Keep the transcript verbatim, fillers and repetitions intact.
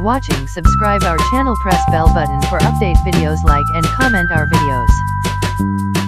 watching. Subscribe our channel, press bell button for update videos, like and comment our videos.